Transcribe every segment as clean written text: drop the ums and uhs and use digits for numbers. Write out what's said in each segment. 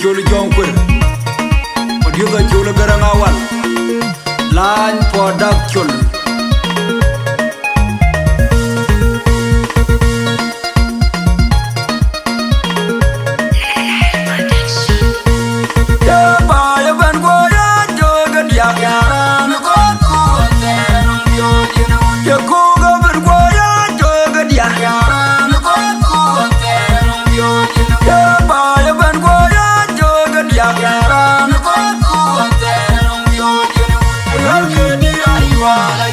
chul jongkur Odiuga chul garangawal Lan podak chul Wala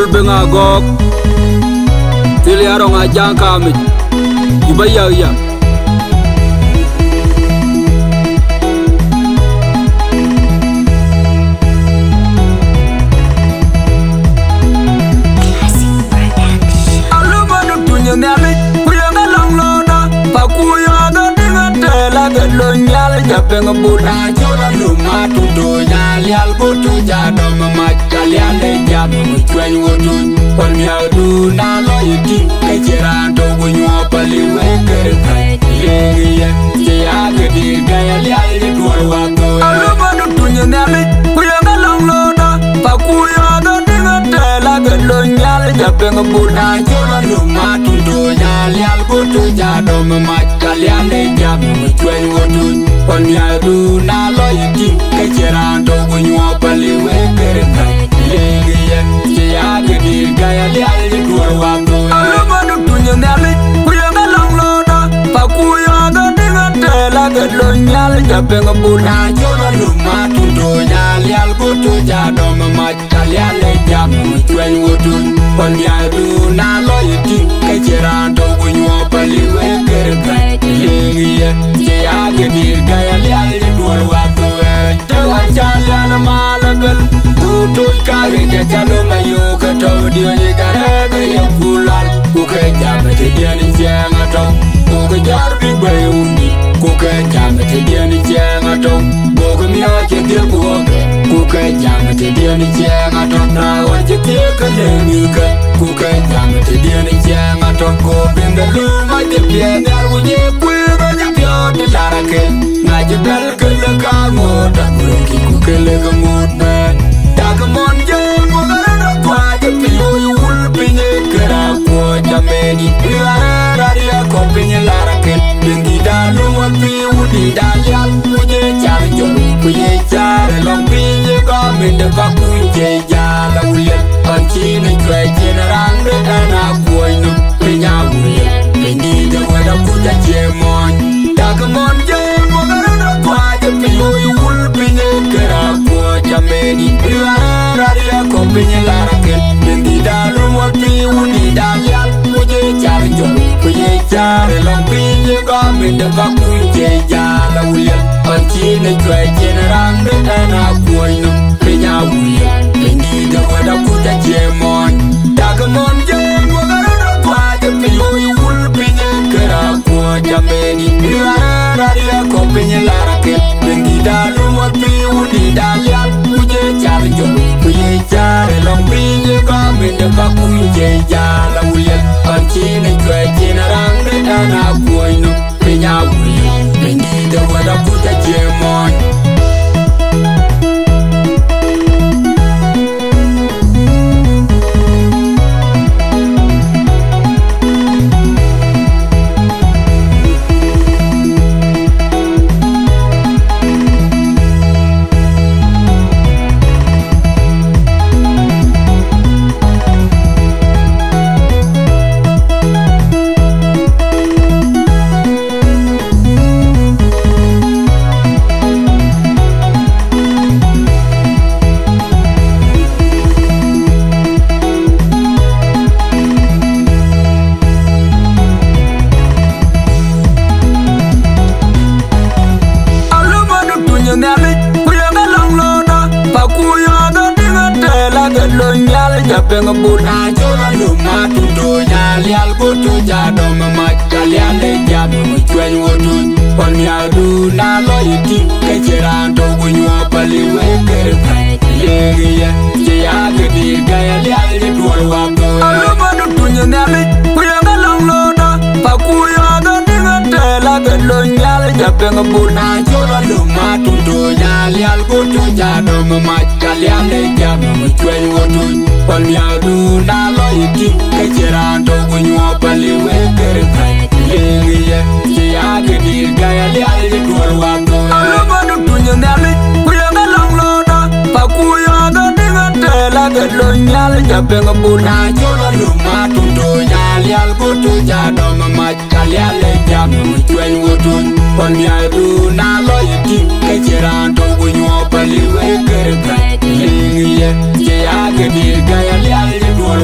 Pul benga gok tili arong ajang kami Ibaya ya Japeng buda jola luma tudo ya lial botu jado mama kalian le jam mutwen wotu on ya du na lo yiti kejera to gunyo pali we kere ye ya gedi gaya lial le dual wago aluma du tunya nami kuya galang loda pakuya do dinga tela gelo nyal japeng buda jola luma tudo ya lial botu jado mama kalian le jam mutwen wotu on ya du na lo yiti kejera to gunyo pali we kere ye ya gedi gaya lial le dual wago aluma du tunya nami kuya galang loda pakuya do dinga tela gelo nyal japeng buda jola luma tudo ya lial botu jado mama kalian le jam mutwen wotu on ya du na lo yiti kejera to gunyo pali we kere ye ya gedi gaya lial le dual wago Jalan jalan malagal Kutu kari ke jalo mayu ke tau dia ni gara gaya kulal Kuke jam te dia ni jeng atau Kuke jar big bay undi Kuke jam te dia ni jeng atau Kuke mia ke dia kuke Kuke jam te dia ni jeng atau Rawan je dia ke lengi ke Kuke jam te dia ni jeng atau Kuke ngeluma je pia ngar unye kue banyak pia di larake Ngaje bel ke lekamu tak berhenti kuke legamut be Dagamon je mogarana kuaje piyo yul pinye kera kuaja meni Raria ko pinye larake Bengi dalu wapi udi dalyal Kuje cari jom kuje cari long pinye Kamende kakuje jala ulian Kancine kwe jenerang de anak kuainu Pinya ulian Bengi de wada kuja jemon Dagamon je mogarana kuaje piyo yul pinye kera kuaja meni Raria ko pinye larake Bengi dalu wapi udi dalyal Kuje cari jom kuje cari long pinye Kamende kakuje jala ulian Kancine kwe jenerang de anak kuainu Pinya ulian Bengi de wada kuja jemon Dagamon je mogarana kuaje piyo yul pinye kera kuaja meni Raria ko pinye larake Bengi dalu wapi udi dalyal Kuje cari jom kuje cari long pinye Kamende kakuje jala ulian Kancine kwe jenerang de anak kuainu Pinya ulian Bengi de wada kuja jemon Japeng buda jola luma tudo ya lial botu jado mama kalian le jam mutwen wotu on ya du na lo yiti kejera to gunyo pali we kere ye ya gedi gaya lial le dual wago aluma du tunya nami kuya galang loda pakuya do dinga tela gelo nyal japeng buda jola luma tudo ya lial botu jado mama kalian le jam mutwen wotu on ya du na lo yiti kejera to gunyo pali we kere ye ya gedi gaya lial le dual wago aluma du tunya nami kuya galang loda pakuya do dinga tela gelo nyal japeng buda jola luma tudo ya lial botu jado mama kalian le jam mutwen wotu on ya du na lo yiti kejera to gunyo pali we kere ye ya gedi gaya lial le dual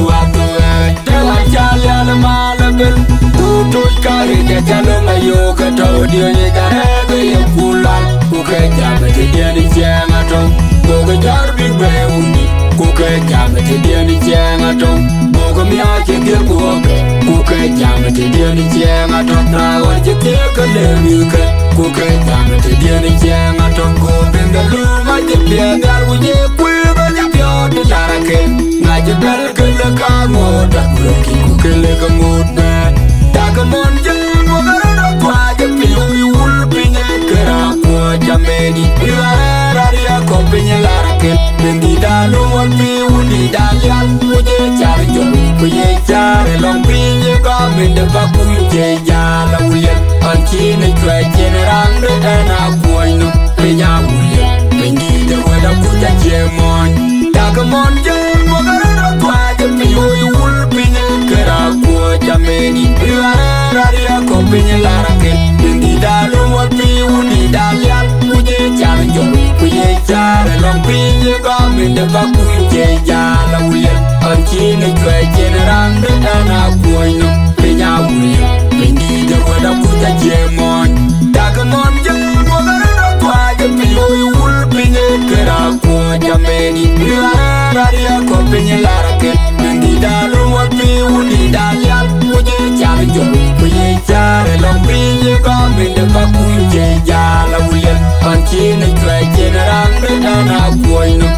dio ye kare ke ye kulal ku ke jam te dia ni jenga to go ke jar big be uni ku ke jam te dia ni jenga to go ke mi a ke dir ku ke jam te dia ni jenga to na war je ke le mi ke ku ke jam te dia ni jenga to go benga lu ma je be dar ku ye ku ba je pyo de la ke na je bel ke le ka mo da ku ke le ka mo da da ka mon je mo ga ro kwa je pi ul pi ne ke ra ko jameni iraria ko pi ne la ke bendi da lu wal pi uni da yal ku je char jo ku ye char long pi ne ka men de ba ku je ya la uye an chi ne kwe general de na ku no pe ya uye bendi de wa da ku ja je mon da ka mon je mo ga ro kwa je pi ul pi ne ke ra ko jameni iraria ko pi ne la ke bendi da lu wal pi uni da yal ku je char jo ku ye char long pi ne ka men de ba ku je ya la uye an chi ne kwe general de na ku no pe ya uye bendi de wa da ku ja je mon da ka mon je mo ga ro kwa je pi ul pi ne ke ra ko jameni iraria ko pi ne la ke bendi da lu wal pi uni da yal ku je char jo ku ye char long pi ne ka men de ba ku je ya la uye an chi ne kwe general de na ku no